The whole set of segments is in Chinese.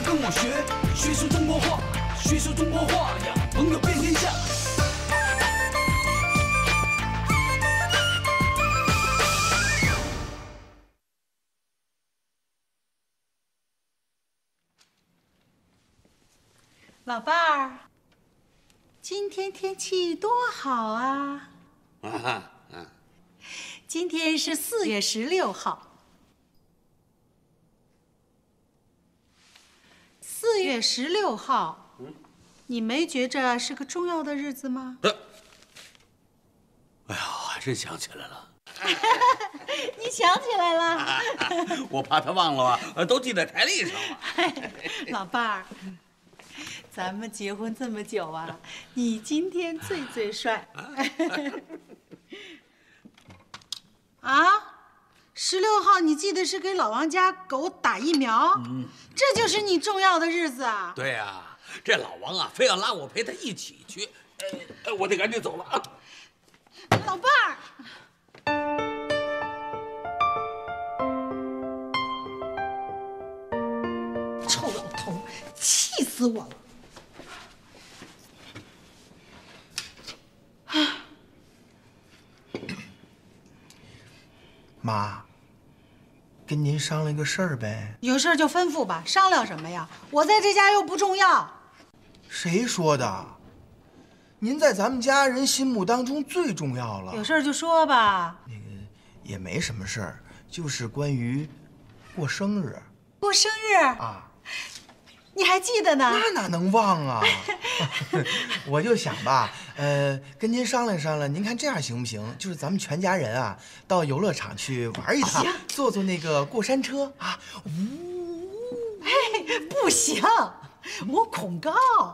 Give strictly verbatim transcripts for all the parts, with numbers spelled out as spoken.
跟我学，学说中国话，学说中国话呀，朋友遍天下。 老伴儿，今天天气多好啊！啊哈，嗯。今天是四月十六号。四月十六号，嗯，你没觉着是个重要的日子吗？ 哎呀，还真想起来了。 你想起来了？ 我怕他忘了吧，都记在台历上了。 老伴儿。咱们结婚这么久啊，你今天最最帅。啊，十六号你记得是给老王家狗打疫苗，嗯，这就是你重要的日子啊。 对呀、啊，这老王啊，非要拉我陪他一起去，呃，我得赶紧走了啊。 老伴儿。臭老头，气死我了！ 妈，跟您商量个事儿呗。 有事就吩咐吧，商量什么呀？我在这家又不重要。 谁说的？您在咱们家人心目当中最重要了。 有事就说吧。 那个也没什么事儿，就是关于过生日。 过生日啊？你还记得呢？ 那哪能忘啊！我就想吧，呃，跟您商量商量，您看这样行不行？就是咱们全家人啊，到游乐场去玩一趟，坐坐那个过山车啊。呜， 哎，不行，我恐高。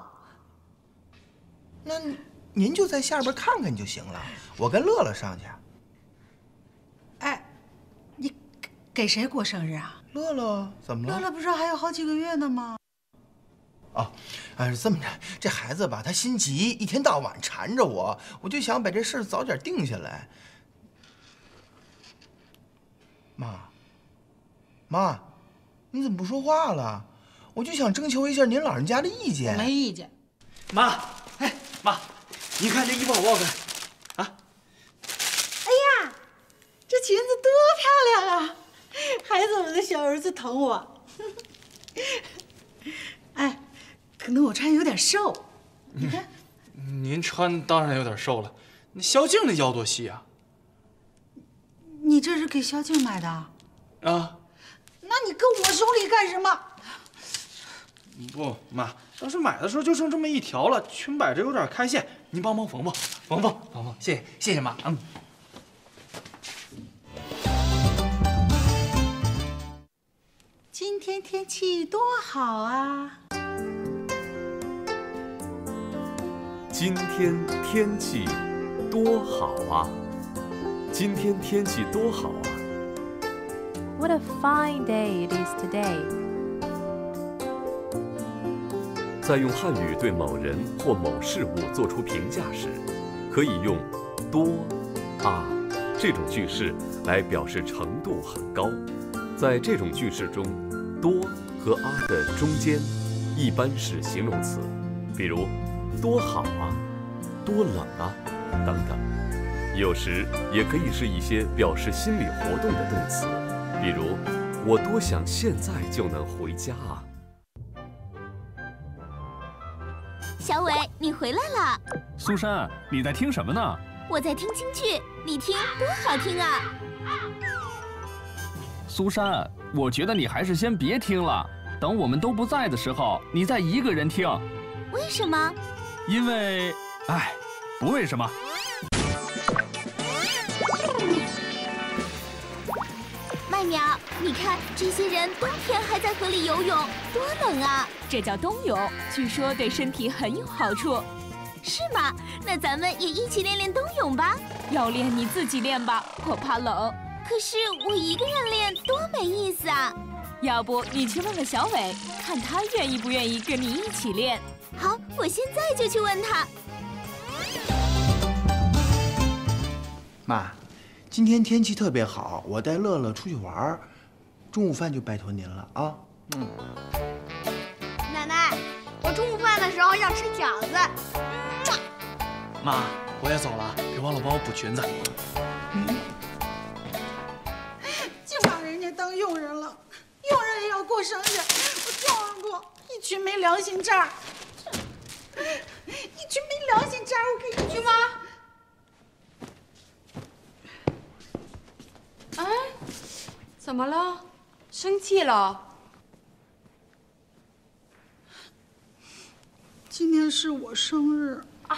那您就在下边看看就行了，我跟乐乐上去。 哎，你给谁过生日啊？ 乐乐怎么了？ 乐乐不是还有好几个月呢吗？ 哦，哎，这么着，这孩子吧，他心急，一天到晚缠着我，我就想把这事儿早点定下来。妈，妈，你怎么不说话了？我就想征求一下您老人家的意见。 我没意见。 妈，哎，妈，你看这衣服好不好看？啊？ 哎呀，这裙子多漂亮啊！孩子们的小儿子疼我。哎。可能我穿有点瘦，你看， 嗯、您穿当然有点瘦了。那萧静那腰多细啊！ 你这是给萧静买的啊？ 啊？ 那你搁我手里干什么？ 不，妈，当时买的时候就剩这么一条了，裙摆着有点开线，您帮忙缝缝，缝缝，缝缝，谢谢，谢谢妈。嗯。 今天天气多好啊！ 今天天气多好啊！今天天气多好啊 What a fine day it is today. 在用汉语对某人或某事物做出评价时，可以用多、啊这种句式来表示程度很高。在这种句式中，多和啊的中间一般是形容词，比如多好啊，多冷啊，等等。有时也可以是一些表示心理活动的动词，比如我多想现在就能回家啊。 小伟，你回来了。 苏珊，你在听什么呢？ 我在听京剧，你听多好听啊！ 苏珊，我觉得你还是先别听了，等我们都不在的时候，你再一个人听。 为什么？ 因为，哎，不为什么。 麦苗，你看这些人冬天还在河里游泳，多冷啊！ 这叫冬泳，据说对身体很有好处。 是吗？那咱们也一起练练冬泳吧。 要练你自己练吧，我怕冷。 可是我一个人练多没意思啊！ 要不你去问问小伟，看他愿意不愿意跟你一起练。 好，我现在就去问他。 妈，今天天气特别好，我带乐乐出去玩，中午饭就拜托您了啊。嗯。 奶奶，我中午饭的时候要吃饺子。 妈，我也走了，别忘了帮我补裙子。 嗯，净把人家当佣人了，佣人也要过生日，我就是不，一群没良心渣，一群没良心渣，我跟你去吗？ 哎，怎么了？生气了？ 今天是我生日啊！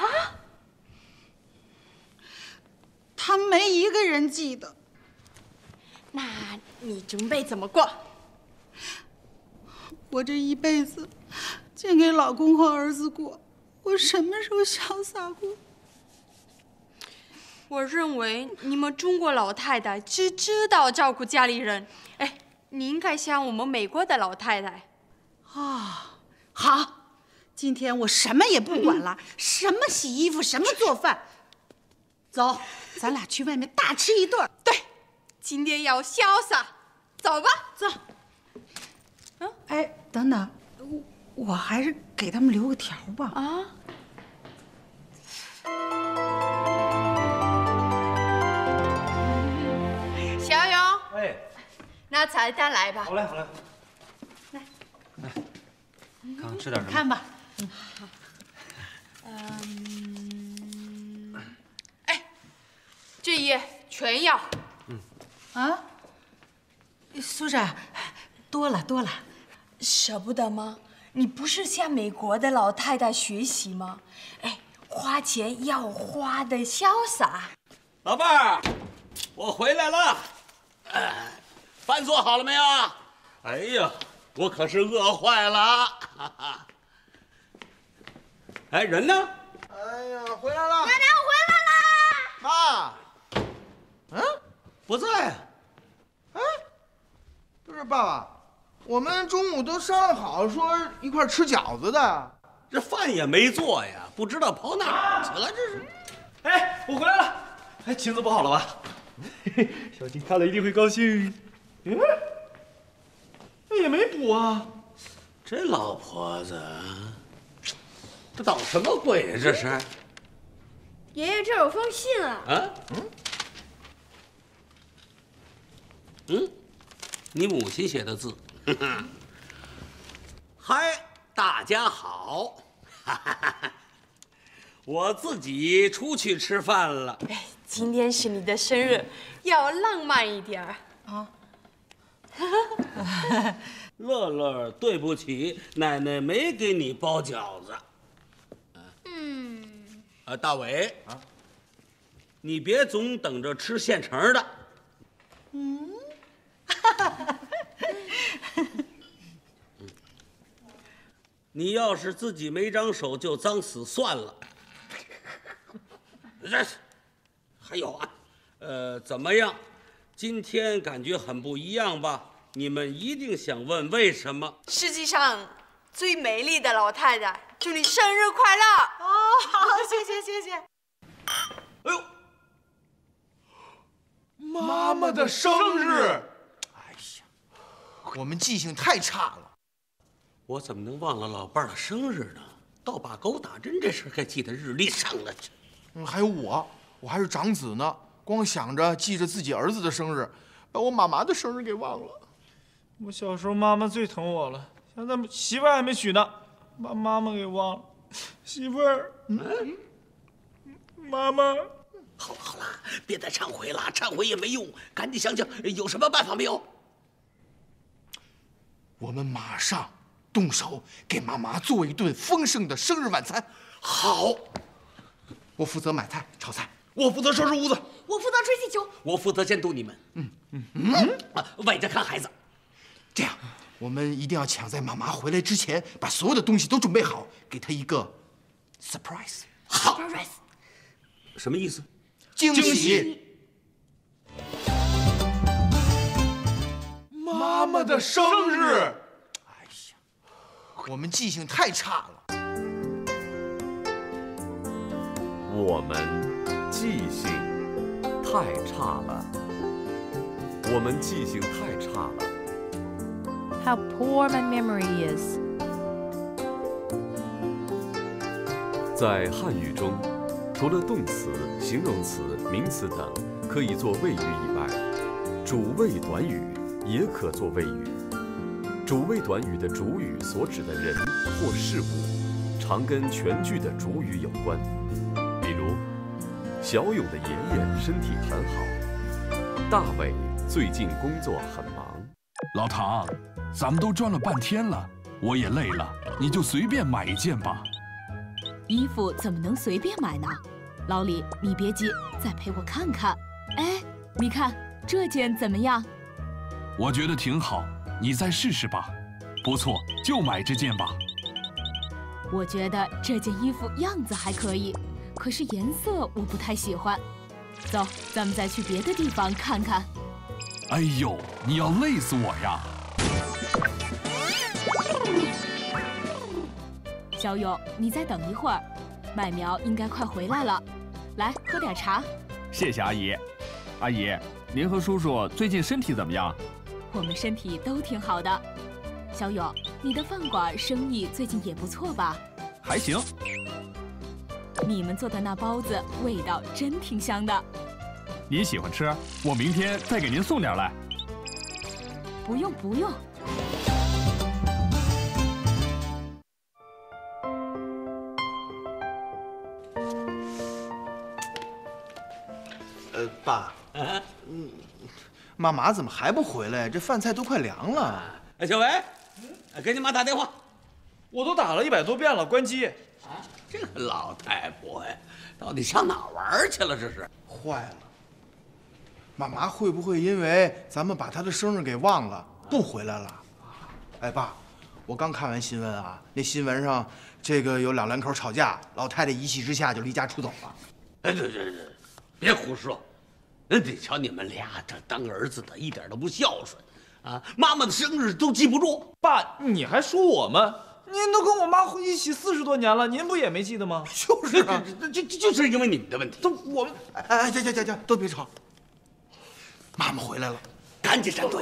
他没一个人记得。 那你准备怎么过？ 我这一辈子，净给老公和儿子过，我什么时候潇洒过？ 我认为你们中国老太太只知道照顾家里人，哎，你应该像我们美国的老太太。 啊，好。今天我什么也不管了，什么洗衣服，什么做饭。走，咱俩去外面大吃一顿。 对，今天要潇洒，走吧， 走。嗯，哎，等等，我我还是给他们留个条吧。 啊。小勇， 哎， 拿菜单来吧。 好嘞，好嘞。 来， 来，看看吃点什么？ 看吧。 嗯，哎，这页全要。 嗯。啊？苏珊，多了多了。 舍不得吗？你不是向美国的老太太学习吗？哎，花钱要花的潇洒。 老伴儿，我回来了。哎，饭做好了没有？哎呀，我可是饿坏了。哈哈。哎，人呢？ 哎呀，回来了！ 奶奶，我回来啦！妈， 嗯，不在。 哎，不是爸爸，我们中午都商量好说一块吃饺子的， 这饭也没做呀，不知道跑哪儿去了，这是。 哎，我回来了！哎，裙子补好了吧？小金看了一定会高兴。嗯，也没补啊。 这老婆子。这捣什么鬼呀？这是！ 爷爷，这有封信啊！ 啊？嗯？嗯？你母亲写的字。嗨，大家好！我自己出去吃饭了。 哎，今天是你的生日，要浪漫一点啊！ 乐乐，对不起，奶奶没给你包饺子。 嗯， 啊，大伟啊，你别总等着吃现成的。 嗯， 你要是自己没长手，就脏死算了。这，还有啊，呃，怎么样？今天感觉很不一样吧？你们一定想问为什么？ 世界上最美丽的老太太。祝你生日快乐！ 哦，好，谢谢谢谢。 哎呦， 妈妈的生日！哎呀，我们记性太差了。 我怎么能忘了老伴儿的生日呢？倒把狗打针这事还记在日历上了。 嗯，还有我，我还是长子呢，光想着记着自己儿子的生日，把我妈妈的生日给忘了。 我小时候妈妈最疼我了，现在媳妇还没娶呢。把妈妈给忘了，媳妇儿，嗯，妈妈， 好了好了，别再忏悔了，忏悔也没用，赶紧想想有什么办法没有？ 我们马上动手给妈妈做一顿丰盛的生日晚餐。 好， 我负责买菜炒菜，我负责收拾屋子， 我负责吹气球， 我负责监督你们。 嗯嗯嗯， 啊，外着看孩子。 这样。我们一定要抢在妈妈回来之前，把所有的东西都准备好，给她一个 surprise。 好，什么意思？ 惊喜！妈妈的生日！哎呀，我们记性太差了。 我们记性太差了。我们记性太差了。 How poor my memory is. 在汉语中，除了动词、形容词、名词等可以做谓语以外，主谓短语也可做谓语。主谓短语的主语所指的人或事物，常跟全句的主语有关。比如，小勇的爷爷身体很好，大伟最近工作很忙。 老唐，咱们都转了半天了，我也累了，你就随便买一件吧。 衣服怎么能随便买呢？老李，你别急，再陪我看看。哎，你看这件怎么样？ 我觉得挺好，你再试试吧。不错，就买这件吧。 我觉得这件衣服样子还可以，可是颜色我不太喜欢。走，咱们再去别的地方看看。 哎呦，你要累死我呀！ 小勇，你再等一会儿，麦苗应该快回来了。来，喝点茶。 谢谢阿姨。阿姨，您和叔叔最近身体怎么样？ 我们身体都挺好的。小勇，你的饭馆生意最近也不错吧？ 还行。 你们做的那包子味道真挺香的。 你喜欢吃？我明天再给您送点来。 不用不用。 呃，爸，嗯，妈妈怎么还不回来？这饭菜都快凉了。 哎，小伟，给你妈打电话。 我都打了一百多遍了，关机。 啊，这个老太婆呀，到底上哪儿玩去了？这是坏了。妈妈会不会因为咱们把她的生日给忘了，不回来了？哎，爸，我刚看完新闻啊，那新闻上这个有两两口吵架，老太太一气之下就离家出走了。 哎，对对对，别胡说！那得瞧你们俩这当儿子的一点都不孝顺啊！妈妈的生日都记不住。 爸，你还说我们？您都跟我妈一起四十多年了，您不也没记得吗？ 就是啊，就就就是因为你们的问题。 都我们哎哎，行行行行，都别吵。妈妈回来了， 赶紧站队。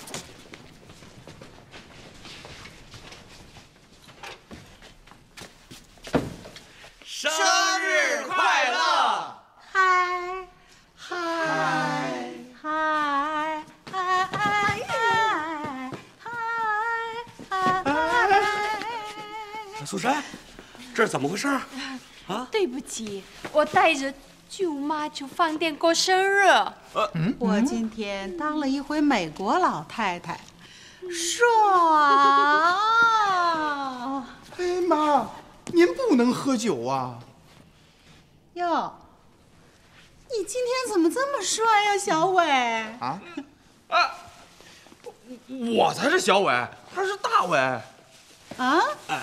生日快乐！ 嗨嗨嗨嗨嗨嗨嗨！ 苏珊，这是怎么回事啊？ 对不起，我带着舅妈去饭店过生日。 呃，我今天当了一回美国老太太，爽！ 哎妈，您不能喝酒啊！ 哟，你今天怎么这么帅呀，小伟？ 啊？ 啊！我才是小伟，他是大伟。 啊？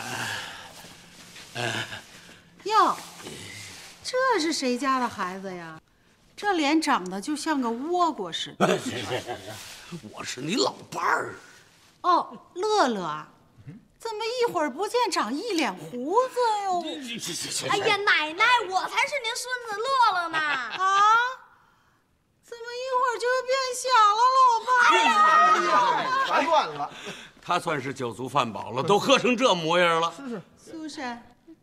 哟，这是谁家的孩子呀？这脸长得就像个倭瓜似的。 是是是是，我是你老伴儿。 哦，乐乐啊，怎么一会儿不见长一脸胡子哟？ 哎呀，奶奶，我才是您孙子乐乐呢！ 啊？怎么一会儿就变小了，老伴儿？ 哎呀，全乱了。 他算是酒足饭饱了，都喝成这模样了。 是是。 苏珊，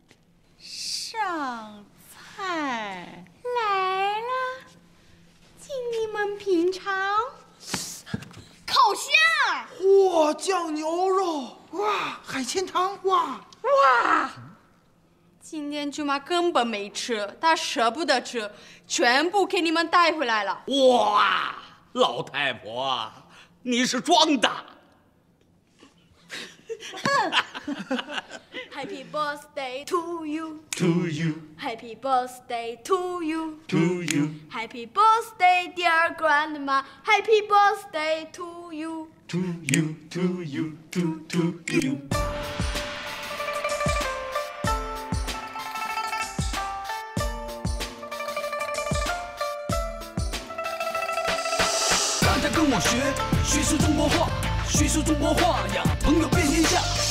上菜来了，请你们品尝烤虾。 哇，酱牛肉，哇，海鲜汤，哇哇！今天舅妈根本没吃，她舍不得吃，全部给你们带回来了。 哇，老太婆，你是装的。 Happy birthday to you. To you. Happy birthday to you. To you. Happy birthday, dear grandma. Happy birthday to you. To you. To you. To to you. 大家跟我学，学说中国话，学说中国话呀，朋友遍天下。